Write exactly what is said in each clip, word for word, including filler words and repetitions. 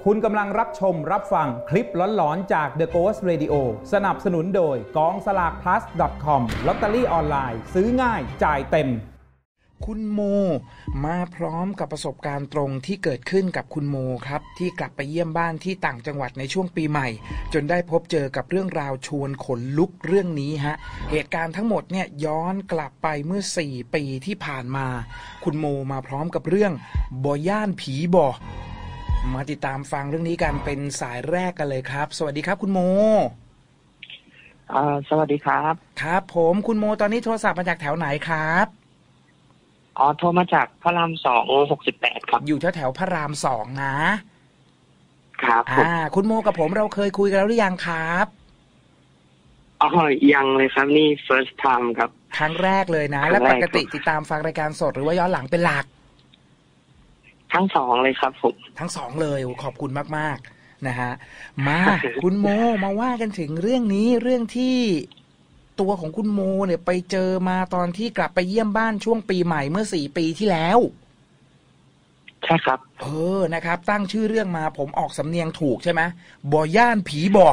คุณกำลังรับชมรับฟังคลิปหลอนๆจาก The Ghost Radio สนับสนุนโดยกองสลาก พลัส ดอท คอม ลอตเตอรี่ออนไลน์ซื้อง่ายจ่ายเต็มคุณโมมาพร้อมกับประสบการณ์ตรงที่เกิดขึ้นกับคุณโมครับที่กลับไปเยี่ยมบ้านที่ต่างจังหวัดในช่วงปีใหม่จนได้พบเจอกับเรื่องราวชวนขนลุกเรื่องนี้ฮะเหตุการณ์ทั้งหมดเนี่ยย้อนกลับไปเมื่อสี่ปีที่ผ่านมาคุณโมมาพร้อมกับเรื่องบ่ย่านผีบ่มาติดตามฟังเรื่องนี้กันเป็นสายแรกกันเลยครับสวัสดีครับคุณโมอ่าสวัสดีครับครับผมคุณโมตอนนี้โทรศัพท์มาจากแถวไหนครับอ๋อโทรมาจากพระรามสองหกสิบแปดครับอยู่แถวแถวพระรามสองนะครับอ่าคุณโมกับผมเราเคยคุยกันแล้วหรือยังครับอ๋อยังเลยครับนี่ first time ครับครั้งแรกเลยนะและปกติติดตามฟังรายการสดหรือว่าย้อนหลังเป็นหลักทั้งสองเลยครับผมทั้งสองเลยขอบคุณมากๆนะฮะมาคุณโมมาว่ากันถึงเรื่องนี้เรื่องที่ตัวของคุณโมเนี่ยไปเจอมาตอนที่กลับไปเยี่ยมบ้านช่วงปีใหม่เมื่อสี่ปีที่แล้วใช่ครับเออนะครับตั้งชื่อเรื่องมาผมออกสำเนียงถูกใช่ไหมบ่ย่านผีบ่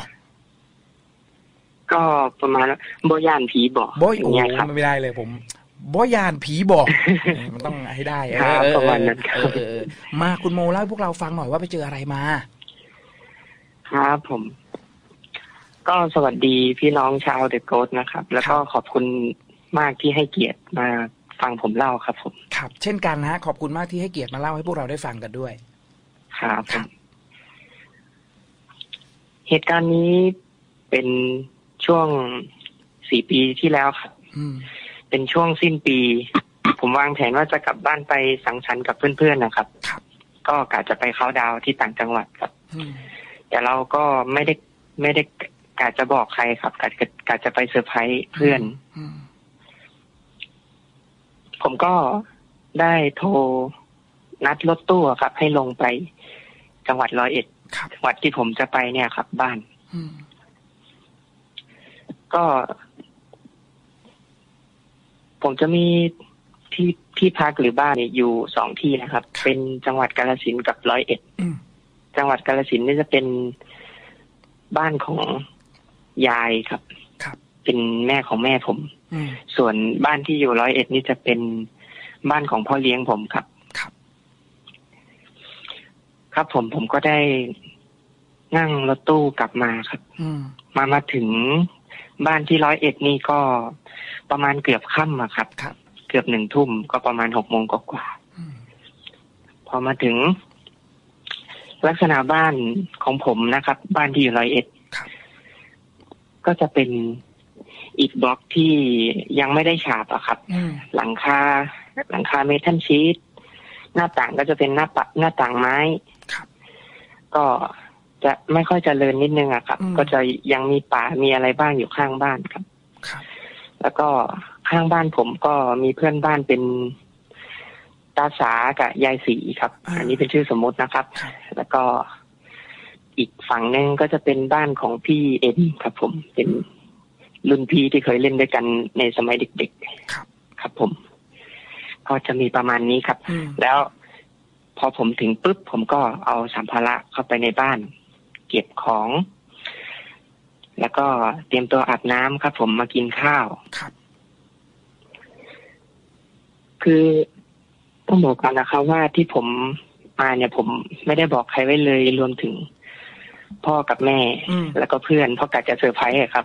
ก็ประมาณบ่ย่านผีบ่บ่โอ้ไม่ได้เลยผมบ่ย่านผีบ่มันต้องให้ได้เออประมาณนั้นครับมาคุณโมเล่าให้พวกเราฟังหน่อยว่าไปเจออะไรมาครับผมก็สวัสดีพี่น้องชาวเดอะโกสต์นะครับแล้วก็ขอบคุณมากที่ให้เกียรติมาฟังผมเล่าครับผมครับเช่นกันนะขอบคุณมากที่ให้เกียรติมาเล่าให้พวกเราได้ฟังกันด้วยครับเหตุการณ์นี้เป็นช่วงสี่ปีที่แล้วครับเป็นช่วงสิ้นปีผมวางแผนว่าจะกลับบ้านไปสังสรรค์กับเพื่อนๆนะครับก็กะจะไปเข้าดาวที่ต่างจังหวัดครับแต่เราก็ไม่ได้ไม่ได้กะจะบอกใครครับกะกะจะไปเซอร์ไพรส์เพื่อนผมก็ได้โทรนัดรถตู้ครับให้ลงไปจังหวัดร้อยเอ็ดจังหวัดที่ผมจะไปเนี่ยครับบ้านก็ผมจะมีที่ที่พักหรือบ้านเนี่ยอยู่สองที่นะครับเป็นจังหวัดกาฬสินธุ์กับร้อยเอ็ดจังหวัดกาฬสินธุ์นี่จะเป็นบ้านของยายครับเป็นแม่ของแม่ผมส่วนบ้านที่อยู่ร้อยเอ็ดนี่จะเป็นบ้านของพ่อเลี้ยงผมครับครับครับผมผมก็ได้นั่งรถตู้กลับมาครับมามาถึงบ้านที่ร้อยเอ็ดนี่ก็ประมาณเกือบค่ำอะครับเกือบหนึ่งทุ่มก็ประมาณหกโมงกว่าพอมาถึงลักษณะบ้านของผมนะครับบ้านที่อยู่ร้อยเอ็ดก็จะเป็นอิฐบล็อกที่ยังไม่ได้ฉาบอะครับหลังคาหลังคาเมทัลชีทหน้าต่างก็จะเป็นหน้าปัดหน้าต่างไม้ก็จะไม่ค่อยเจริญนิดนึงอะครับก็จะยังมีป่ามีอะไรบ้างอยู่ข้างบ้านครับแล้วก็ข้างบ้านผมก็มีเพื่อนบ้านเป็นตาสากับยายสีครับอันนี้เป็นชื่อสมมตินะครับแล้วก็อีกฝั่งนึงก็จะเป็นบ้านของพี่เอ็มครับผมเป็นรุ่นพี่ที่เคยเล่นด้วยกันในสมัยเด็กๆครับครับผมก็จะมีประมาณนี้ครับแล้วพอผมถึงปุ๊บผมก็เอาสัมภาระเข้าไปในบ้านเก็บของแล้วก็เตรียมตัวอาบน้ำครับผมมากินข้าวครับคือต้องบอกกันนะครับว่าที่ผมมาเนี่ยผมไม่ได้บอกใครไว้เลยรวมถึงพ่อกับแม่แล้วก็เพื่อนเพราะกะจะเซอร์ไพรส์ครับ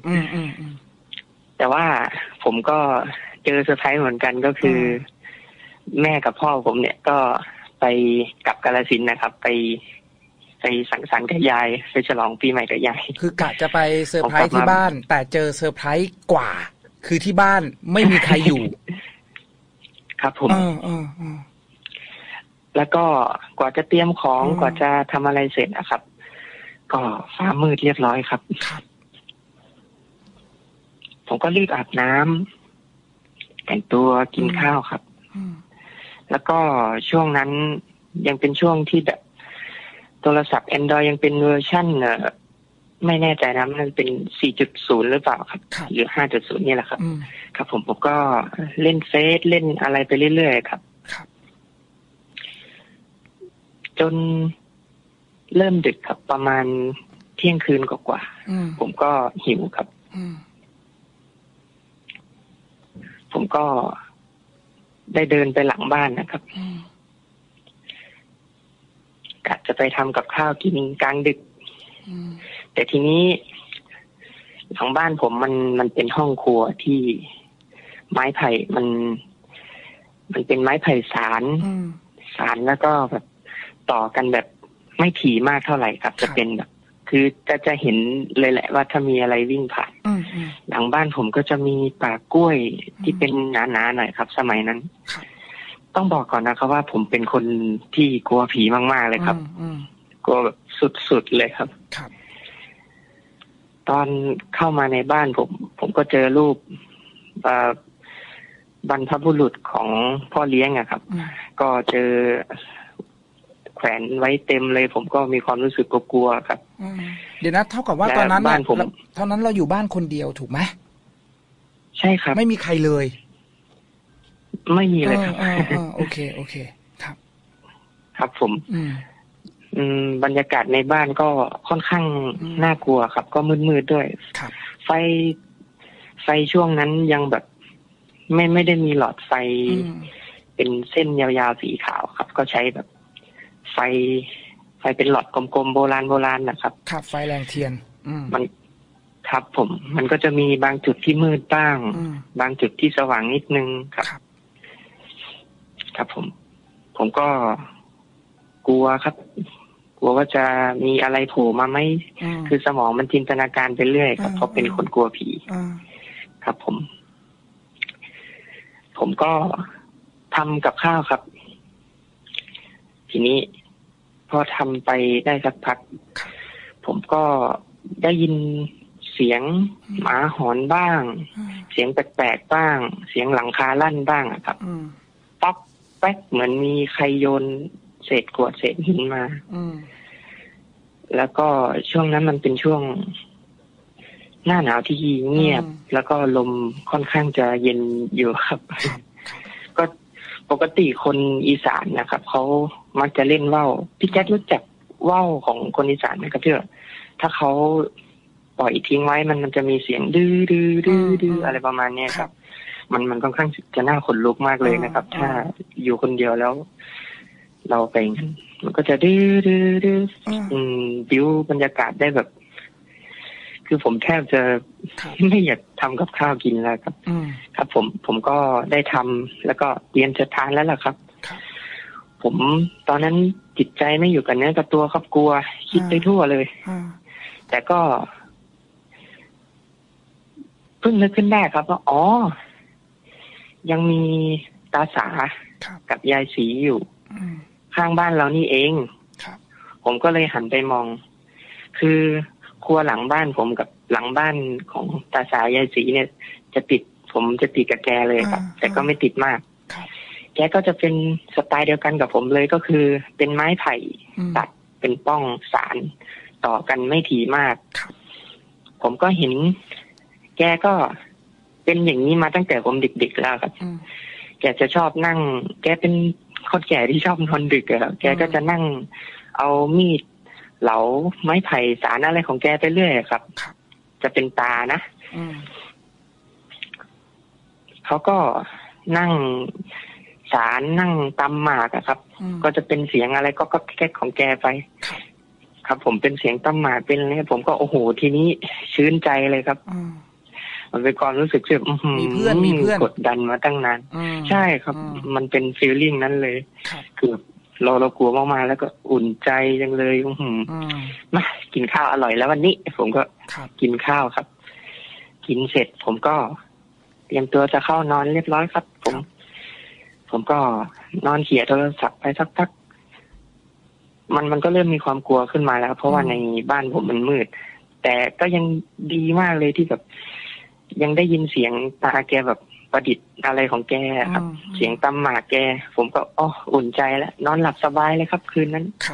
แต่ว่าผมก็เจอเซอร์ไพรส์เหมือนกันก็คือแม่กับพ่อผมเนี่ยก็ไปกลับกาฬสินธุ์นะครับไปไปสังสรรค์กับยายไปฉลองปีใหม่กับยายคือกะจะไปเซอร์ไพรส์ที่บ้านแต่เจอเซอร์ไพรส์กว่าคือที่บ้านไม่มีใครอยู่ครับผมแล้วก็กว่าจะเตรียมของกว่าจะทำอะไรเสร็จนะครับก็ฟ้ามืดเรียบร้อยครับผมก็รีบอาบน้ำแต่งตัวกินข้าวครับแล้วก็ช่วงนั้นยังเป็นช่วงที่แบบโทรศัพท์ Android ยังเป็นเวอร์ชั่นเอ่อไม่แน่ใจนะมันเป็น สี่จุดศูนย์ หรือเปล่าครับหรือ ห้าจุดศูนย์ นี่แหละครับครับผมผมก็เล่นเฟซเล่นอะไรไปเรื่อยๆครับจนเริ่มดึกครับประมาณเที่ยงคืนกว่าๆผมก็หิวครับผมก็ได้เดินไปหลังบ้านนะครับกะจะไปทำกับข้าวกินกลางดึกแต่ทีนี้หลังบ้านผมมันมันเป็นห้องครัวที่ไม้ไผ่มันมันเป็นไม้ไผ่สารสารแล้วก็แบบต่อกันแบบไม่ถี่มากเท่าไหร่ครับจะเป็นแบบคือจะจะเห็นเลยแหละว่าถ้ามีอะไรวิ่งผ่านหลังบ้านผมก็จะมีป่ากล้วยที่เป็นหนาๆหน่อยครับสมัยนั้นต้องบอกก่อนนะครับว่าผมเป็นคนที่กลัวผีมากๆเลยครับกลัวแบบสุดๆเลยครับตอนเข้ามาในบ้านผมผมก็เจอรูปบรรพบุรุษของพ่อเลี้ยงอะครับก็เจอแขวนไว้เต็มเลยผมก็มีความรู้สึกกลัวๆครับเดี๋ยวนะเท่ากับว่าตอนนั้นบ้านผมตอนนั้นเราอยู่บ้านคนเดียวถูกไหมใช่ครับไม่มีใครเลยไม่มีเลยครับโอเคโอเคครับครับผมอืมบรรยากาศในบ้านก็ค่อนข้างน่ากลัวครับก็มืดๆด้วยไฟไฟช่วงนั้นยังแบบไม่ไม่ได้มีหลอดไฟเป็นเส้นยาวๆสีขาวครับก็ใช้แบบไฟไฟเป็นหลอดกลมๆโบราณโบราณนะครับครับไฟแรงเทียนมันครับผมมันก็จะมีบางจุดที่มืดบ้างบางจุดที่สว่างนิดนึงครับครับผมผมก็กลัวครับกลัวว่าจะมีอะไรโผล่มาไหมคือสมองมันจินตนาการไปเรื่อยครับเพราะเป็นคนกลัวผีครับผมผมก็ทำกับข้าวครับทีนี้พอทำไปได้สักพักผมก็ได้ยินเสียงหมาหอนบ้างเสียงแปลกๆบ้างเสียงหลังคาลั่นบ้างครับป๊อกแป๊กเหมือนมีใครโยนเศษกรวดเศษหินมาแล้วก็ช่วงนั้นมันเป็นช่วงหน้าหนาวที่เงียบแล้วก็ลมค่อนข้างจะเย็นอยู่ครับก็ปกติคนอีสานนะครับเขามักจะเล่นว่าวพี่แจ๊ครู้จักว่าวของคนอีสานไหมครับพี่ถ้าเขาปล่อยทิ้งไว้มันมันจะมีเสียงดื้อดื้อดื้อดื้ออะไรประมาณนี้ครับมันมันค่อนข้างจะน่าขนลุกมากเลยนะครับถ้าอยู่คนเดียวแล้วเราไปมันก็จะดื้อดื้อดื้อบิวบรรยากาศได้แบบคือผมแทบจะไม่อยากทำกับข้าวกินแล้วครับครับผมผมก็ได้ทำแล้วก็เตรียมจะทานแล้วล่ะครับผมตอนนั้นจิตใจไม่อยู่กับเนื้อกับตัวครับกลัวคิดไปทั่วเลยแต่ก็เพิ่งนึกขึ้นได้ครับว่าอ๋อยังมีตาสากับยายสีอยู่ข้างบ้านเรานี่เองผมก็เลยหันไปมองคือครัวหลังบ้านผมกับหลังบ้านของตาสายายสีเนี่ยจะติดผมจะติดกับแกเลยครับแต่ก็ไม่ติดมากแกก็จะเป็นสไตล์เดียวกันกับผมเลยก็คือเป็นไม้ไผ่ตัดเป็นป้องสารต่อกันไม่ถี่มากผมก็เห็นแกก็เป็นอย่างนี้มาตั้งแต่ผมเด็กๆแล้วครับแกจะชอบนั่งแกเป็นคนแก่ที่ชอบนอนดึกอะแกก็จะนั่งเอามีดเหลาไม้ไผ่สารอะไรของแกไปเรื่อยครับจะเป็นตานะเขาก็นั่งสารนั่งตำหมากอะครับก็จะเป็นเสียงอะไรก็ก็แก๊กของแกไปครับผมเป็นเสียงตำหมากเป็นอะไรผมก็โอ้โหทีนี้ชื้นใจเลยครับมันเป็นความรู้สึกที่มีเพื่อนมีเพื่อนกดดันมาตั้งนานใช่ครับมันเป็นฟีลลิ่งนั้นเลยคือเราเรากลัวมากๆแล้วก็อุ่นใจจังเลยมากินข้าวอร่อยแล้ววันนี้ผมก็กินข้าวครับกินเสร็จผมก็เตรียมตัวจะเข้านอนเรียบร้อยครับผมผมก็นอนเขี่ยโทรศัพท์ไปสักพักมันมันก็เริ่มมีความกลัวขึ้นมาแล้วเพราะว่าในบ้านผมมันมืดแต่ก็ยังดีมากเลยที่แบบยังได้ยินเสียงตาแกแบบประดิษฐ์อะไรของแกครับเสียงตำหมากแกผมก็อ๋ออุ่นใจแล้วนอนหลับสบายเลยครับคืนนั้นครับ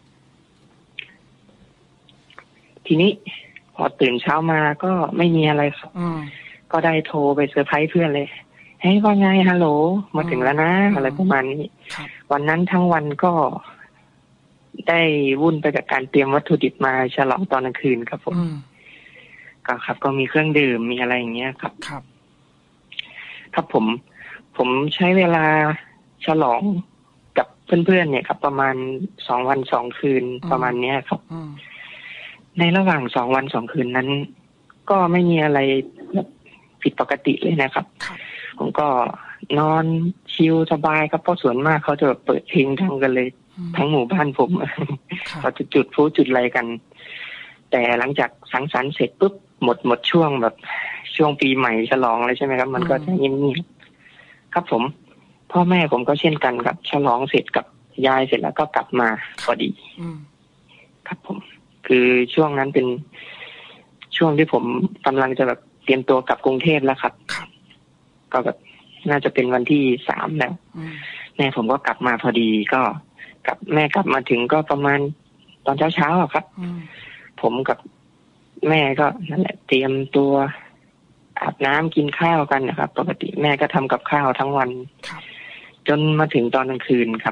ทีนี้พอตื่นเช้ามาก็ไม่มีอะไรครับก็ได้โทรไปเซอร์ไพรส์เพื่อนเลยเฮ้ยว่าไงฮัลโหลมาถึงแล้วนะอะไรประมาณนี้วันนั้นทั้งวันก็ได้วุ่นไปกับการเตรียมวัตถุดิบมาฉลองตอนกลางคืนครับผมก็ครับก็มีเครื่องดื่มมีอะไรอย่างเงี้ยครับครับครับผมผมใช้เวลาฉลองกับเพื่อนๆเนี่ยครับประมาณสองวันสองคืนประมาณเนี้ยครับในระหว่างสองวันสองคืนนั้นก็ไม่มีอะไรผิดปกติเลยนะครับผมก็นอนชิลสบายครับเพราะส่วนมากเขาจะเปิดเพลงดังกันเลยทั้งหมู่บ้านผมเขาจะจุดพลุจุดอะไรกันแต่หลังจากสังสรรค์เสร็จปุ๊บหมดหมดช่วงแบบช่วงปีใหม่ฉลองเลยใช่ไหมครับมันก็จะเงียบๆครับผมพ่อแม่ผมก็เช่นกันครับฉลองเสร็จกับยายเสร็จแล้วก็กลับมาพอดีครับผมคือช่วงนั้นเป็นช่วงที่ผมกำลังจะแบบเตรียมตัวกลับกรุงเทพแล้วครับก็แบบน่าจะเป็นวันที่สามแล้วแม่ผมก็กลับมาพอดีก็กลับแม่กลับมาถึงก็ประมาณตอนเช้าเช้าครับผมกับแม่ก็นั่นแหละเตรียมตัวอาบน้ำกินข้าวกันนะครับปกติแม่ก็ทำกับข้าวทั้งวันจนมาถึงตอนกลางคืนครับ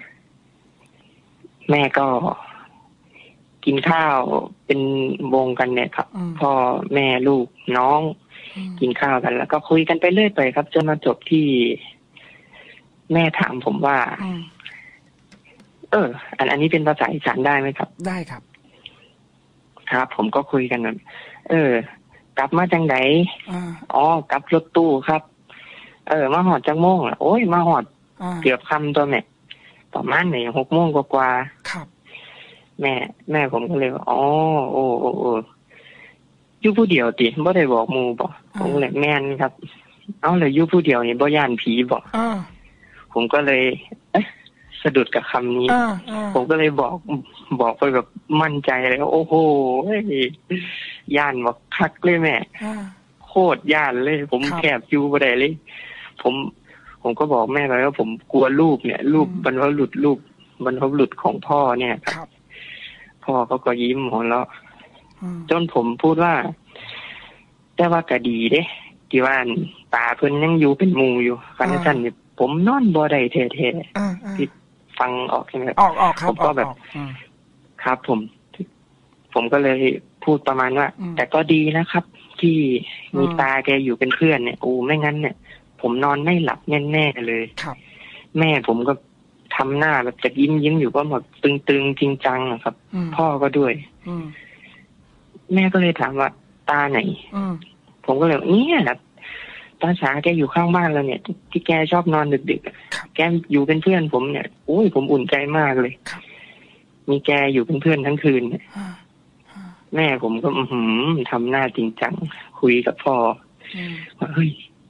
แม่ก็กินข้าวเป็นวงกันเนี่ยครับพ่อแม่ลูกน้องกินข้าวกันแล้วก็คุยกันไปเรื่อยไปครับจนมาจบที่แม่ถามผมว่าเอออันอันนี้เป็นภาษาอีสานได้ไหมครับได้ครับครับผมก็คุยกันแบบเออกลับมาจังไหนอ๋อกลับรถตู้ครับ เออมาหอดจังโมงอ่ะโอ้ยมาหอดเกือบค่ำตัวแม่ประมาณไหนหกโมงกว่าๆครับแม่แม่ผมก็เลยว่าอ๋อโอ้โอ้โอ้อยู่ผู้เดียวติบ่ได้บอกหมู่บ่ผมเลยแม่นครับเอาเลยอยู่ผู้เดียวนี่บ่ย่านผีบ่ผมก็เลยเอ๊ะสะดุดกับคำนี้ผมก็เลยบอกบอกไปแบบมั่นใจเลยโอ้โหย่านบอกคักเลยแม่โคตรย่านเลยผมแคบอยู่บ่ได้เลยผมผมก็บอกแม่ไปว่าผมกลัวลูกเนี่ยลูกบรรพบุรุษลูกบรรพบุรุษของพ่อเนี่ยครับพ่อเขาก็ยิ้มหัวเราะจนผมพูดว่าแต่ว่าก็ดีเด้ที่ว่าตาเพิ่นยังอยู่เป็นหมู่อยู่คันซั่นนี่ผมนอนบ่ได้แท้ๆที่ฟังออกใช่มั้ยออกๆครับผมก็แบบครับผมผมก็เลยพูดประมาณว่าแต่ก็ดีนะครับที่มีตาแกอยู่เป็นเพื่อนเนี่ยโอ้ไม่งั้นเนี่ยผมนอนไม่หลับแน่ๆเลยครับแม่ผมก็ทำหน้าแบบจะยิ้มยิ้มอยู่ก็แบบตึงๆจริงจังครับพ่อก็ด้วยแม่ก็เลยถามว่าตาไหนผมก็เลยเนี่ยตาสาแกอยู่ข้างบ้านแล้วเนี่ยที่แกชอบนอนดึกๆแกอยู่เป็นเพื่อนผมเนี่ยโอ้ยผมอุ่นใจมากเลยมีแกอยู่เป็นเพื่อนทั้งคืนเนี่ยแม่ผมก็อื้อหือทำหน้าจริงจังคุยกับพ่อว่าเฮ้ย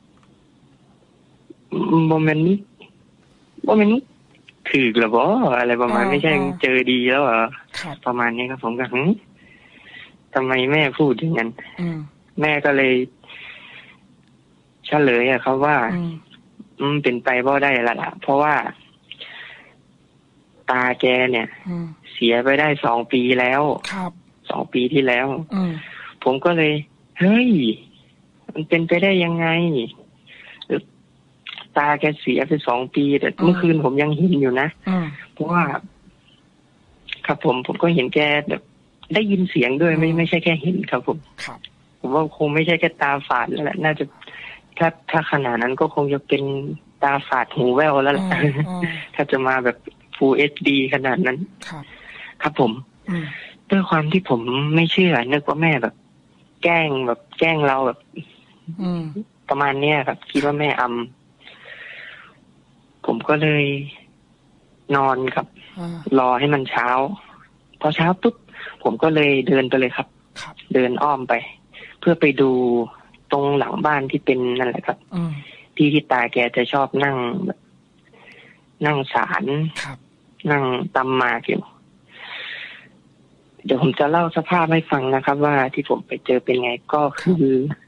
โมเมนต์นี้โมเมนต์นี้คือหรือเปล่าอะไรประมาณไม่ใช่เจอดีแล้วเหรอประมาณนี้ครับผมก็หึทำไมแม่พูดอย่างนั้นแม่ก็เลยเฉลยอะครับว่าอืมเป็นไปบ่ได้ละล่ะเพราะว่าตาแกเนี่ยเสียไปได้สองปีแล้วครับสองปีที่แล้วผมก็เลยเฮ้ยมันเป็นไปได้ยังไงตาแกเสียไปสองปีแต่เมื่อคืนผมยังเห็นอยู่นะเพราะว่าครับผมผมก็เห็นแกแบบได้ยินเสียงด้วยไม่ไม่ใช่แค่เห็นครับผมครับผมว่าคงไม่ใช่แค่ตาฝาดแล้วแหละน่าจะถ้าถ้าขนาดนั้นก็คงจะเป็นตาฝาดหูแว่วแล้วแหละถ้าจะมาแบบ Full เอช ดี ขนาดนั้นครับครับผมด้วยความที่ผมไม่เชื่อนึกว่าแม่แบบแกล้งแบบแกล้งเราแบบประมาณเนี้ยครับคิดว่าแม่อำผมก็เลยนอนครับรอให้มันเช้าพอเช้าปุ๊บผมก็เลยเดินไปเลยครับเดินอ้อมไปเพื่อไปดูตรงหลังบ้านที่เป็นนั่นแหละครับที่ที่ตาแกจะชอบนั่งแบบนั่งศาลนั่งตำหมากอยู่เดี๋ยวผมจะเล่าสภาพให้ฟังนะครับว่าที่ผมไปเจอเป็นไงก็คือ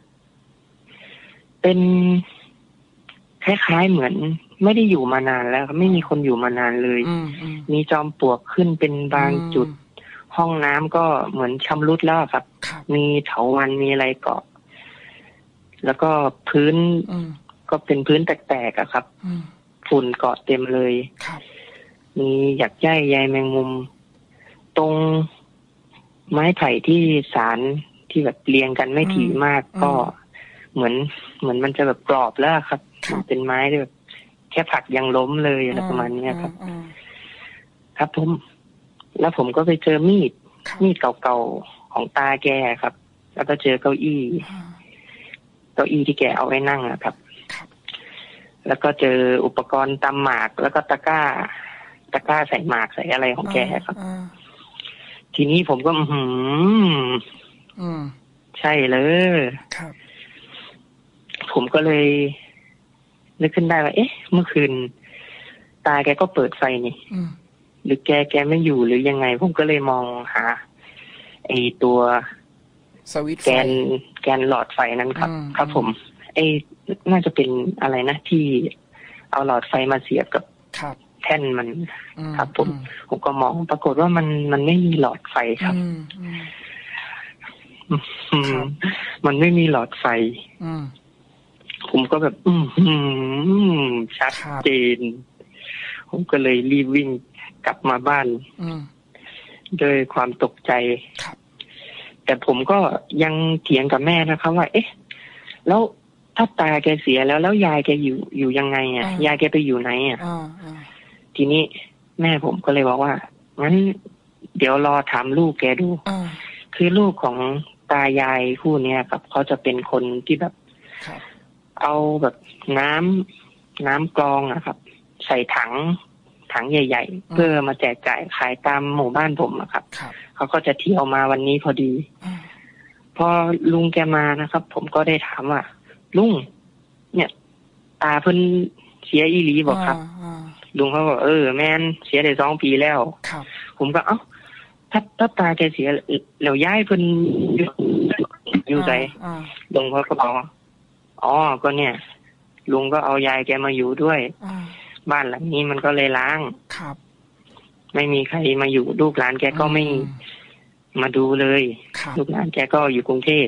เป็นคล้ายๆเหมือนไม่ได้อยู่มานานแล้วไม่มีคนอยู่มานานเลยมีจอมปลวกขึ้นเป็นบางจุดห้องน้ำก็เหมือนชำรุดแล้วครับมีเถาวัลย์มีอะไรเกาะแล้วก็พื้นก็เป็นพื้นแตกๆอะครับฝุ่นเกาะเต็มเลยมีหยักใยใยแมงมุมตรงไม้ไผ่ที่สารที่แบบเรียงกันไม่ถี่มากก็เหมือนเหมือนมันจะแบบกรอบแล้วครับเป็นไม้ที่แบบแค่ผลักยังล้มเลยอะไรประมาณนี้ครับครับผมแล้วผมก็ไปเจอมีดมีดเก่าๆของตาแกครับ แล้วก็เจอเก้าอี้เก้าอี้ที่แกเอาไว้นั่งนะครับแล้วก็เจออุปกรณ์ตำหมากแล้วก็ตะกร้าตะกร้าใส่หมากใส่อะไรของแกครับทีนี้ผมก็อืมใช่เลยครับผมก็เลยนึกขึ้นได้ว่าเอ๊ะเมื่อคืนตาแกก็เปิดไฟนี่หรือแกแกไม่อยู่หรือยังไงผมก็เลยมองหาไอ้ตัวสวิตช์ไฟแกนแกนหลอดไฟนั้นครับครับผมไอ้น่าจะเป็นอะไรนะที่เอาหลอดไฟมาเสียบกับแท่นมันครับผมผมก็มองปรากฏว่ามันมันไม่มีหลอดไฟครับมันไม่มีหลอดไฟผมก็แบบอืมชัดเจนผมก็เลยรีบวิ่งกลับมาบ้านด้วยความตกใจแต่ผมก็ยังเถียงกับแม่นะครับว่าเอ๊ะแล้วถ้าตาแกเสียแล้วแล้วยายแกอยู่อยู่ยังไงอ่ะยายแกไปอยู่ไหนอ่ะทีนี้แม่ผมก็เลยบอกว่างั้นเดี๋ยวรอถามลูกแกดูคือลูกของตายายคู่เนี้ยครับเขาจะเป็นคนที่แบบเอาแบบน้ำน้ำกรองอะครับใส่ถังถังใหญ่ๆเพื่อมาแจกจ่ายขายตามหมู่บ้านผมอะครับเขาก็จะเที่ยวมาวันนี้พอดีพอลุงแกมานะครับผมก็ได้ถามว่าลุงเนี่ยตาเพิ่นเสียอีหลีบอกครับลุงเขาบอกเออแม่นเสียได้สองปีแล้วผมก็เอ้าถ้าถ้าตาแกเสียแล้วย้ายเพิ่นอยู่ไสลุงเขาก็บอกอ๋อก็เนี่ยลุงก็เอายายแกมาอยู่ด้วยบ้านหลังนี้มันก็เลยล้างครับไม่มีใครมาอยู่ลูกหลานแกก็ไม่มาดูเลยลูกหลานแกก็อยู่กรุงเทพ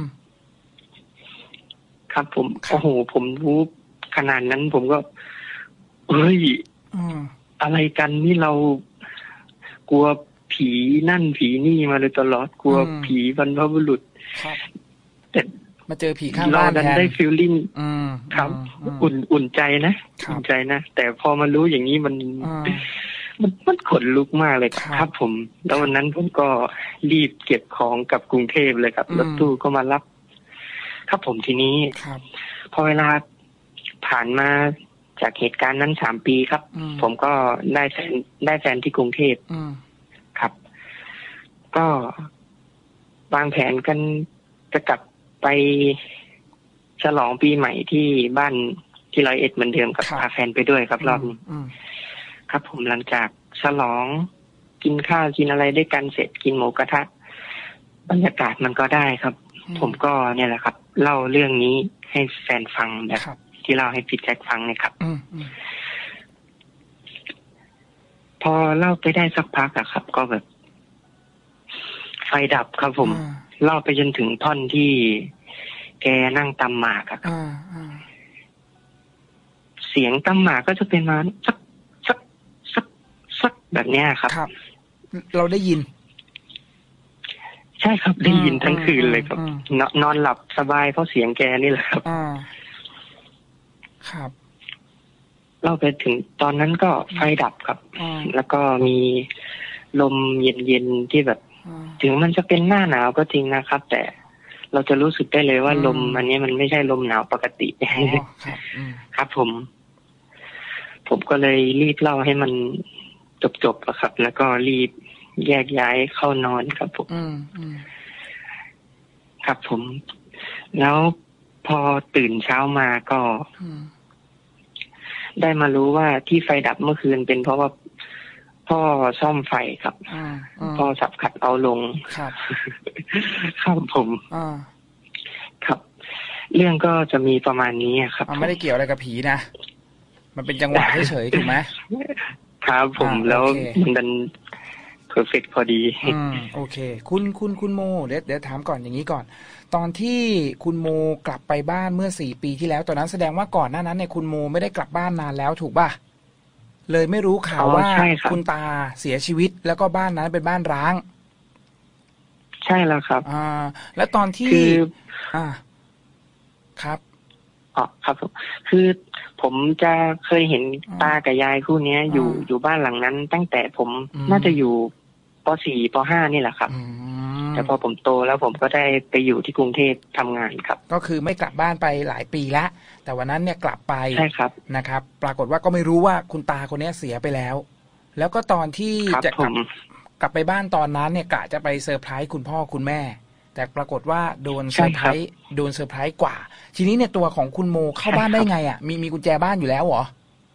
ครับผมโอ้โหผมรู้ขนาดนั้นผมก็เฮ้ยอะไรกันนี่เรากลัวผีนั่นผีนี่มาเลยตลอดกลัวผีบรรพบุรุษแต่มาเจอผีข้างบ้านแทนได้ฟีลลิ่งครับอุ่นอุ่นใจนะอุ่นใจนะแต่พอมารู้อย่างนี้มันมันมันขนลุกมากเลยครับผมแล้ววันนั้นผมก็รีบเก็บของกลับกรุงเทพเลยครับรถตู้ก็มารับครับผมทีนี้พอเวลาผ่านมาจากเหตุการณ์นั้นสามปีครับผมก็ได้แฟนได้แฟนที่กรุงเทพครับก็วางแผนกันจะกลับไปฉลองปีใหม่ที่บ้านที่ร้อยเอ็ดเหมือนเดิมกับพาแฟนไปด้วยครับรอบนี้ครับผมหลังจากฉลองกินข้าวกินอะไรด้วยกันเสร็จกินหมูกระทะบรรยากาศมันก็ได้ครับผมก็เนี่ยแหละครับเล่าเรื่องนี้ให้แฟนฟังแบบที่เล่าให้พี่แจ็คฟังเนี่ยครับพอเล่าไปได้สักพักอะครับก็แบบไฟดับครับผมเล่าไปจนถึงท่อนที่แกนั่งตำหมากอะครับเสียงตำหมากก็จะเป็นมาสักสักสักสักแบบเนี้ยครับเราได้ยินใช่ครับได้ยินทั้งคืนเลยครับนอนหลับสบายเพราะเสียงแกนี่แหละครับครับเล่าไปถึงตอนนั้นก็ไฟดับครับแล้วก็มีลมเย็นๆที่แบบถึงมันจะเป็นหน้าหนาวก็จริงนะครับแต่เราจะรู้สึกได้เลยว่าลมอันนี้มันไม่ใช่ลมหนาวปกติครับผมผมก็เลยรีบเล่าให้มันจบๆอะครับแล้วก็รีบแยกย้ายเข้านอนครับผมครับผมแล้วพอตื่นเช้ามาก็ได้มารู้ว่าที่ไฟดับเมื่อคืนเป็นเพราะว่าพ่อซ่อมไฟครับพ่อสับขัดเอาลงครับครับผมครับเรื่องก็จะมีประมาณนี้ครับไม่ได้เกี่ยวอะไรกับผีนะมันเป็นจังหวะเฉยๆถูกไหมครับผมแล้วมันดันเพอร์เฟกต์พอดีอืมโอเคคุณคุณคุณโมเดี๋ยวเดี๋ยวถามก่อนอย่างนี้ก่อนตอนที่คุณโมกลับไปบ้านเมื่อสี่ปีที่แล้วตอนนั้นแสดงว่าก่อนหน้านั้นเนี่ยคุณโมไม่ได้กลับบ้านนานแล้วถูกป่ะเลยไม่รู้ข่าวว่าคุณตาเสียชีวิตแล้วก็บ้านนั้นเป็นบ้านร้างใช่แล้วครับอ่าแล้วตอนที่อ่าครับอ๋อครับผมคือผมจะเคยเห็นตากับยายคู่นี้อยู่อยู่บ้านหลังนั้นตั้งแต่ผมน่าจะอยู่ป.สี่ ป.ห้า นี่แหละครับแต่พอผมโตแล้วผมก็ได้ไปอยู่ที่กรุงเทพทำงานครับก็คือไม่กลับบ้านไปหลายปีแล้วแต่วันนั้นเนี่ยกลับไปใช่ครับนะครับปรากฏว่าก็ไม่รู้ว่าคุณตาคนนี้เสียไปแล้วแล้วก็ตอนที่จะกลับกลับไปบ้านตอนนั้นเนี่ยกะจะไปเซอร์ไพรส์คุณพ่อคุณแม่แต่ปรากฏว่าโดนเซอร์ไพรส์โดนเซอร์ไพรส์กว่าทีนี้เนี่ยตัวของคุณโมเข้าบ้านได้ไงอ่ะมีมีกุญแจบ้านอยู่แล้วเหรอ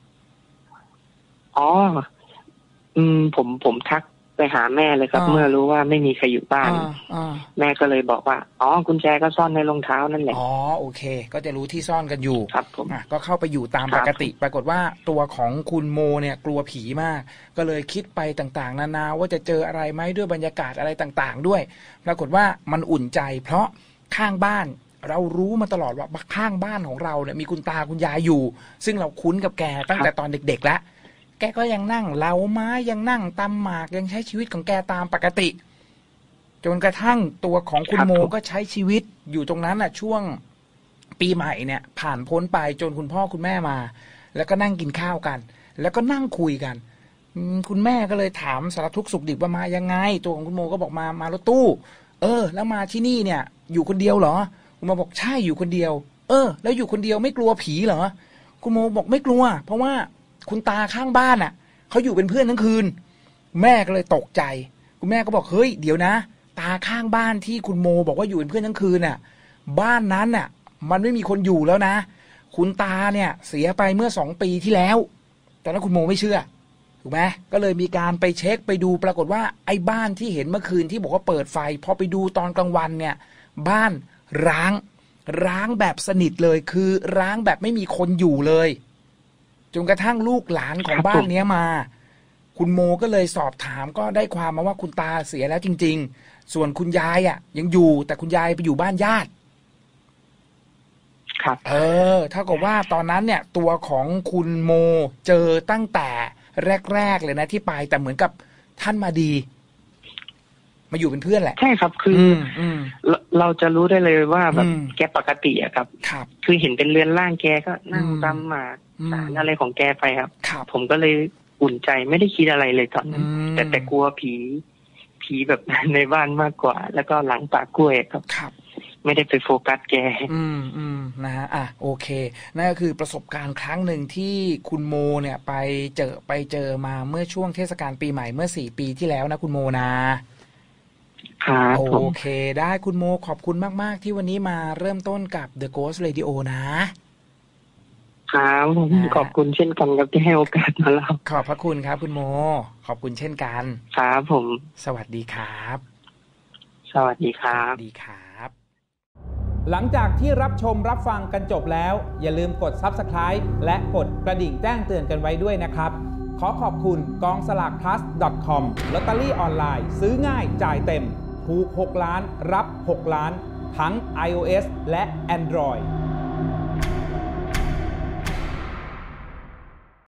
อ๋ออืมผมผมทักไปหาแม่เลยครับเมื่อรู้ว่าไม่มีใครอยู่บ้านแม่ก็เลยบอกว่าอ๋อกุญแจก็ซ่อนในรองเท้านั่นแหละอ๋อโอเคก็จะรู้ที่ซ่อนกันอยู่ครับผมก็เข้าไปอยู่ตามปกติปรากฏว่าตัวของคุณโมเนี่ยกลัวผีมากก็เลยคิดไปต่างๆนานาว่าจะเจออะไรไหมด้วยบรรยากาศอะไรต่างๆด้วยปรากฏว่ามันอุ่นใจเพราะข้างบ้านเรารู้มาตลอดว่าข้างบ้านของเราเนี่ยมีคุณตาคุณยายอยู่ซึ่งเราคุ้นกับแกตั้งแต่ตอนเด็กๆแล้วแกก็ยังนั่งเล้าไม้ยังนั่งตำหมากยังใช้ชีวิตของแกตามปกติจนกระทั่งตัวของคุณโมก็ใช้ชีวิตอยู่ตรงนั้นน่ะช่วงปีใหม่เนี่ยผ่านพ้นไปจนคุณพ่อคุณแม่มาแล้วก็นั่งกินข้าวกันแล้วก็นั่งคุยกันคุณแม่ก็เลยถามสารทุกข์สุขดิบว่ามายังไงตัวของคุณโมก็บอกมามารถตู้เออแล้วมาที่นี่เนี่ยอยู่คนเดียวเหรอคุณโมบอกใช่อยู่คนเดียวเออแล้วอยู่คนเดียวไม่กลัวผีเหรอคุณโมบอกไม่กลัวเพราะว่าคุณตาข้างบ้านอ่ะเขาอยู่เป็นเพื่อนทั้งคืนแม่ก็เลยตกใจคุณแม่ก็บอกเฮ้ยเดี๋ยวนะตาข้างบ้านที่คุณโมบอกว่าอยู่เป็นเพื่อนทั้งคืนน่ะบ้านนั้นน่ะมันไม่มีคนอยู่แล้วนะคุณตาเนี่ยเสียไปเมื่อสองปีที่แล้วตอนนั้นคุณโมไม่เชื่อถูกไหมก็เลยมีการไปเช็คไปดูปรากฏว่าไอ้บ้านที่เห็นเมื่อคืนที่บอกว่าเปิดไฟพอไปดูตอนกลางวันเนี่ยบ้านร้างร้างแบบสนิทเลยคือร้างแบบไม่มีคนอยู่เลยจนกระทั่งลูกหลานของบ้านนี้มาคุณโมก็เลยสอบถามก็ได้ความมาว่าคุณตาเสียแล้วจริงๆส่วนคุณยายอ่ะยังอยู่แต่คุณยายไปอยู่บ้านญาติครับเออเท่ากับว่าตอนนั้นเนี่ยตัวของคุณโมเจอตั้งแต่แรกๆเลยนะที่ไปแต่เหมือนกับท่านมาดีมาอยู่เป็นเพื่อนแหละใช่ครับคือเราจะรู้ได้เลยว่าแบบแกปกติอะครับคือเห็นเป็นเรือนร่างแกก็นั่งตำหมากสารอะไรของแกไปครับผมก็เลยอุ่นใจไม่ได้คิดอะไรเลยตอนนั้นแต่แต่กลัวผีผีแบบในบ้านมากกว่าแล้วก็หลังปากกล้วยครับไม่ได้ไปโฟกัสแกอืมอืมนะฮะอ่ะโอเคนั่นก็คือประสบการณ์ครั้งหนึ่งที่คุณโมเนี่ยไปเจอไปเจอมาเมื่อช่วงเทศกาลปีใหม่เมื่อสี่ปีที่แล้วนะคุณโมนะโอเคได้คุณโมขอบคุณมากๆที่วันนี้มาเริ่มต้นกับ The Ghost Radio นะครับผมขอบคุณเช่นกันครับที่ให้โอกาสมาเล่าขอบพระคุณครับคุณโมขอบคุณเช่นกันครับผมสวัสดีครับสวัสดีครับสวัสดีครับหลังจากที่รับชมรับฟังกันจบแล้วอย่าลืมกด ซับสไครบ์ และกดกระดิ่งแจ้งเตือนกันไว้ด้วยนะครับขอขอบคุณกองสลาก พลัส ดอท คอม ลอตเตอรี่ออนไลน์ซื้อง่ายจ่ายเต็มถูกหกล้านรับหกล้านทั้ง ไอ โอ เอส และ Android